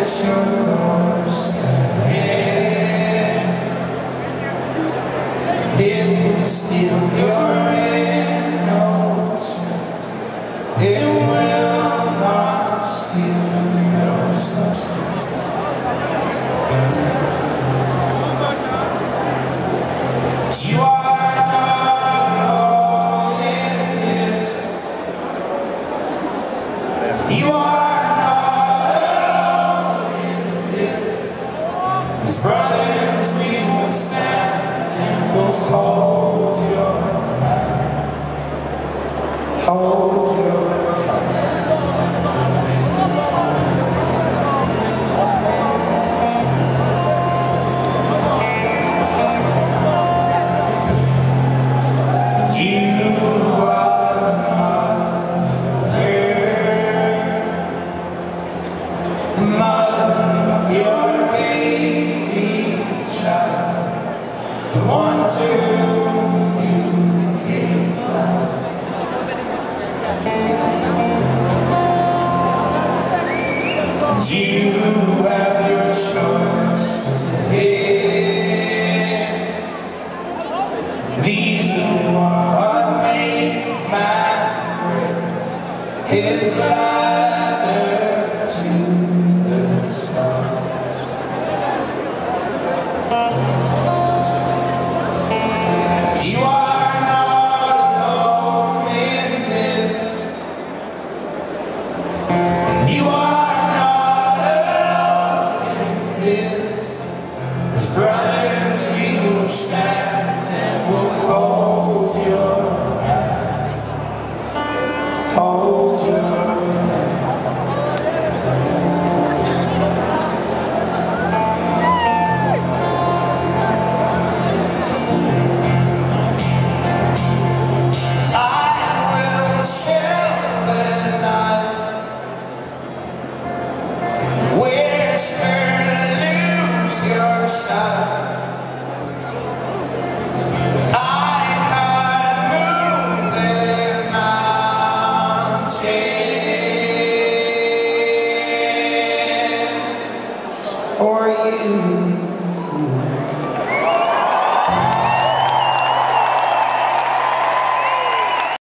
your doorstep. It will steal your innocence. It will not steal your substance. But you are not alone in this. You are not alone in this. 'Cause brothers, we will stand and we'll hold your hand. Hold your hand. The one to whom you gave life. And you have your choice.